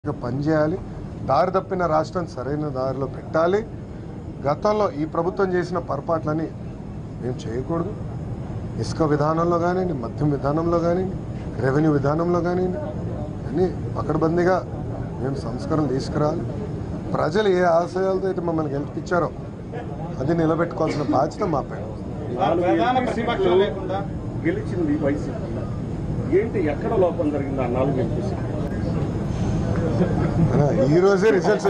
పనిచేయాలి. దారి తప్పిన రాష్ట్రం సరైన దారిలో పెట్టాలి. గతంలో ఈ ప్రభుత్వం చేసిన పొరపాట్లని మేము చేయకూడదు. ఇసుక విధానంలో కానివ్వండి, మద్యం విధానంలో కానివ్వండి, రెవెన్యూ విధానంలో కానివ్వండి, అన్నీ పకడ్బందీగా మేము సంస్కరణ తీసుకురావాలి. ప్రజలు ఏ ఆశయాలతో అయితే మమ్మల్ని గెలిపించారో అది నిలబెట్టుకోవాల్సిన బాధ్యత మా పైన. గెలిచింది వైసీపీ, ఏంటి ఎక్కడ లోపం జరిగింది? ఆ 4 ఎంపీసీ ఈ రోజే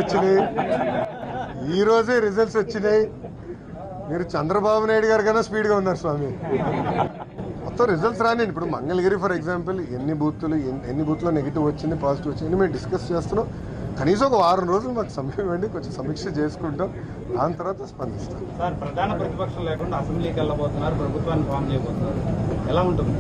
రిజల్ట్స్ వచ్చినాయి. మీరు చంద్రబాబు నాయుడు గారు కన్నా స్పీడ్గా ఉన్నారు స్వామి. మొత్తం రిజల్ట్స్ రాని. ఇప్పుడు మంగళగిరి ఫర్ ఎగ్జాంపుల్ ఎన్ని బూత్లో నెగిటివ్ వచ్చింది, పాజిటివ్ వచ్చింది మేము డిస్కస్ చేస్తున్నాం. కనీసం ఒక 6 రోజులు మాకు సమయం ఇవ్వండి, కొంచెం సమీక్ష చేసుకుంటాం, దాని తర్వాత స్పందిస్తాం. సార్, ప్రధాన ప్రతిపక్షం లేకుండా అసెంబ్లీకి వెళ్ళబోతున్నారు, ప్రభుత్వాన్ని ఫామ్ చేయబోతున్నారు, ఎలా ఉంటుంది?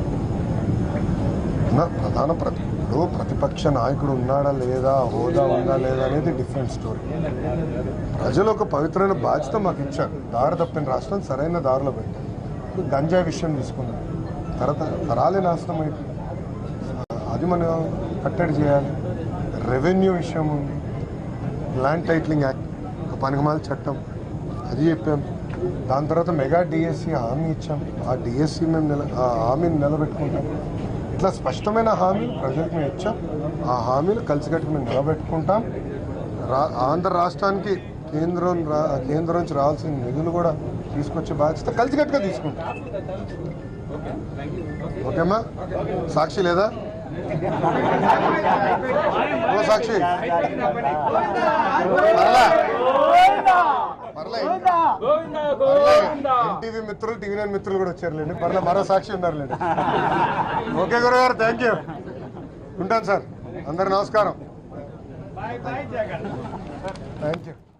ప్రతిపక్ష నాయకుడు ఉన్నాడా లేదా, హోదా ఉందా లేదా అనేది డిఫరెంట్ స్టోరీ. ప్రజలు ఒక పవిత్రమైన బాధ్యత మాకు ఇచ్చారు. దారి తప్పిన రాష్ట్రం సరైన దారిలో పెట్టారు. ఇప్పుడు గంజాయి విషయం తీసుకున్నాం, తర్వాత తరాలే నాశనం అయిపోయింది, అది మనం కట్టడి చేయాలి. రెవెన్యూ విషయం ఉంది, ల్యాండ్ టైటిలింగ్ యాక్ట్, ఒక పనికిమాల చట్టం, అది చెప్పాం. దాని తర్వాత మెగా డిఎస్సి హామీ ఇచ్చాం. ఆ డిఎస్సి మేము ఆ హామీని నిలబెట్టుకుంటాం. ఇట్లా స్పష్టమైన హామీలు ప్రజలకు మేము ఇచ్చాం. ఆ హామీలు కలిసికట్టుకు మేము నిలబెట్టుకుంటాం. ఆంధ్ర రాష్ట్రానికి కేంద్రం నుంచి రావాల్సిన నిధులు కూడా తీసుకొచ్చే బాధ్యత కలిసికట్టుగా తీసుకుంటాం. ఓకేమ్మా? సాక్షి లేదా? సాక్షి ఎన్టీవీ మిత్రులు, టీవీ9 మిత్రులు కూడా వచ్చారులేండి. పర్లే, మరో సాక్షి ఉన్నారులేండి. ఓకే గురుగారు, థ్యాంక్ యూ. ఉంటాను సార్. అందరు నమస్కారం. Thank you.